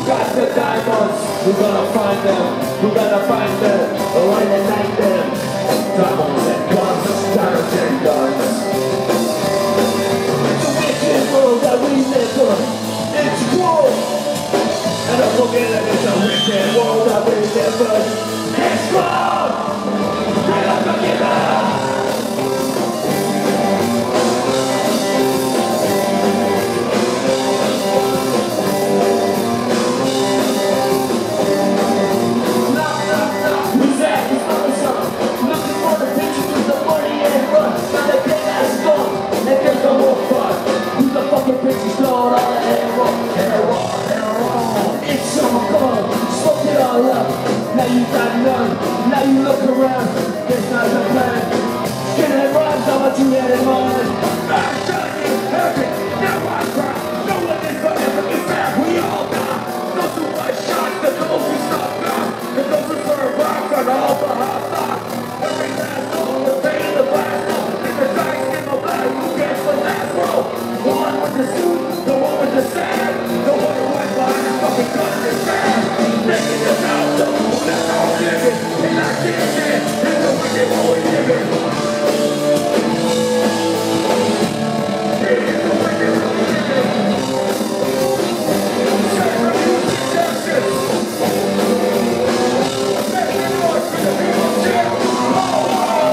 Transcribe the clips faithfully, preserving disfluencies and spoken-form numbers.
got the diamonds, we gonna find them, we gonna find them, or ignite them. Diamonds and guns, diamonds and guns. It's a wicked world that we live in, it's war. And don't forget that it's a wicked world that we live in, it's war. We don't forget that. Now you got none, now you look around, there's not a plan. Skinhead rhymes, I want you had in mind. I'm telling you, every, now I cry. No one is forever, in fact, we all die. Those who like shots, the those who stop now. And those who serve rocks on all the hot thoughts. Every last song, the pain in the blast song. If the dice in the black, who gets the last row? The one with the suit, the one with the sand. The one who went by and fucking gun in his hand. Making this out, the that's all living, and I can't stand, and the wicked always living. Yeah, the wicked always living. Set the music justice. Make the noise for the people, Jim. Oh,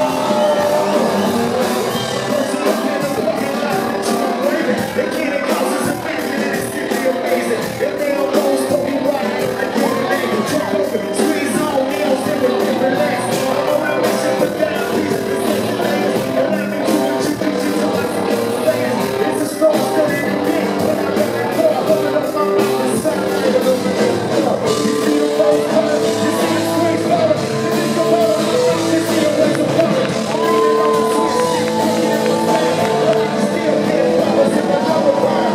Let's look at them looking like they're too waving. They can't cause us a vision, and it's really amazing. If they don't know spoken right, I can't believe it. Jump over, squeeze on. Relax, all I wish I would die. Allow me to introduce you to my fans. It's a strong story in the pit. When I got that club, open up my mouth and sound like a little bit of club. You see the rose color, you see the squeeze color, you see the color, you see the ways of color. I'm reading all the sweet shit, looking at my fan. But I can still get flowers in my rubber band.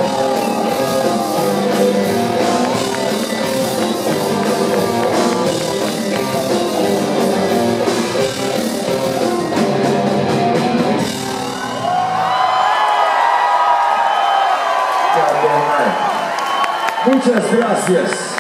Muchas gracias.